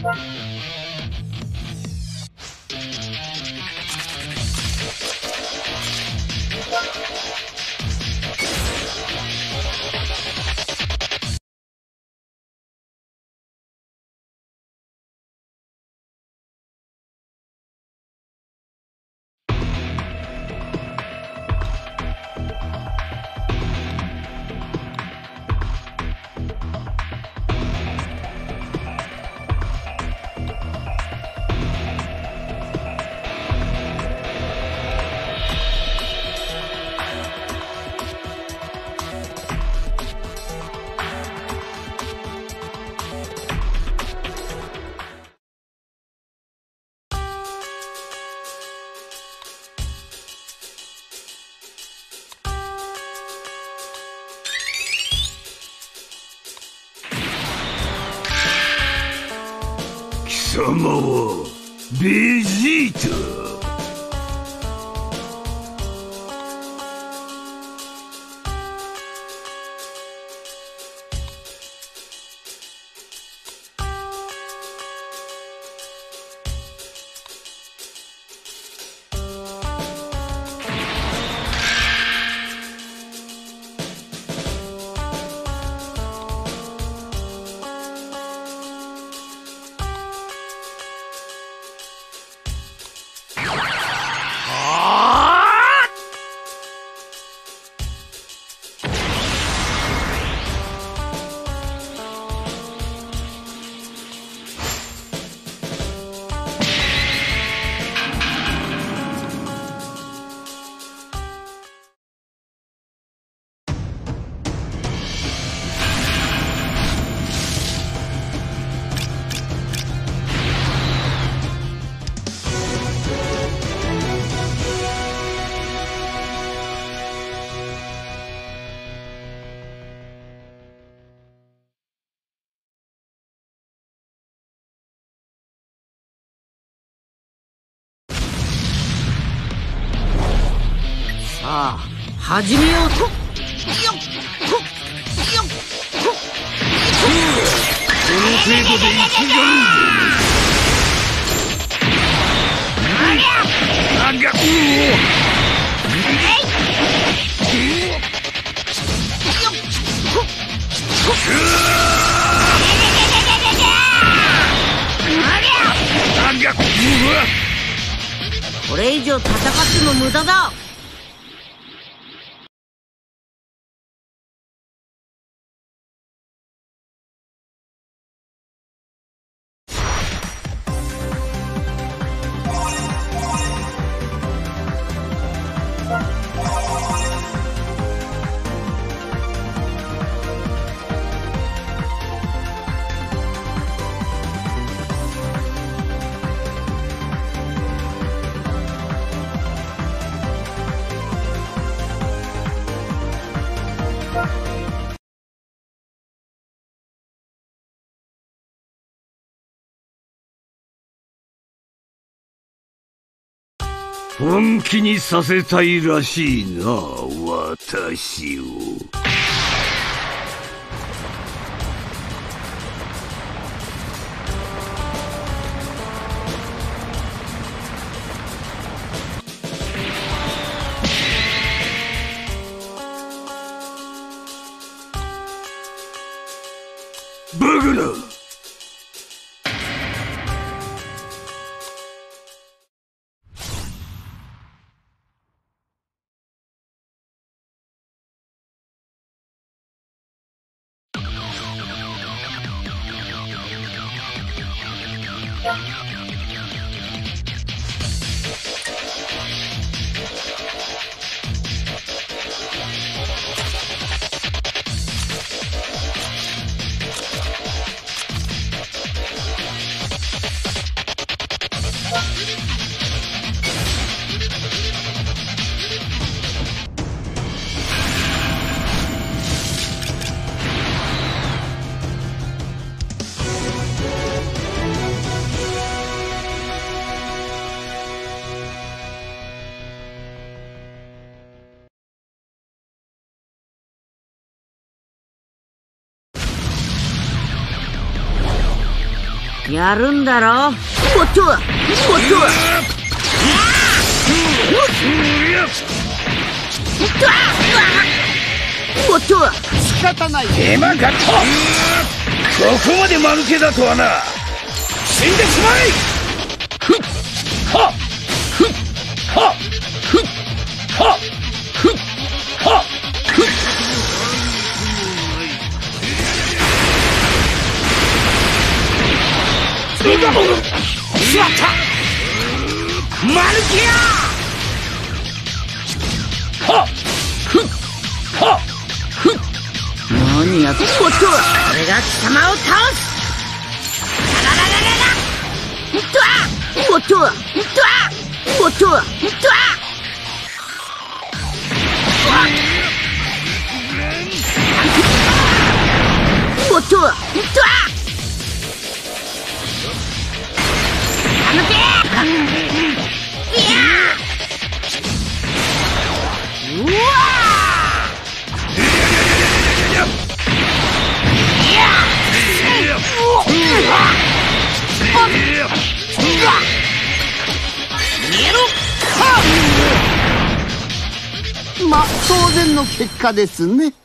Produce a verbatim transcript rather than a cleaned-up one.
貴様はベジータ。 さあ始めようと。よっほっよっほっ。 この程度で生きがるんだ。なんだここれ以上戦っても無駄だ。 本気にさせたいらしいな、私を。バカな。 やるんだろ。もっともっともっと仕方ない。 手間かと。ここまで間抜けだとはな。死んでしまえ。ふっはっふっはっふっはっふっはっふっ。しまった。間抜けや。はっふっはっふっ。 何やっともっと俺が貴様を倒す。もっともっともっともっともっとやめて。いやうわまあ当然の結果ですね。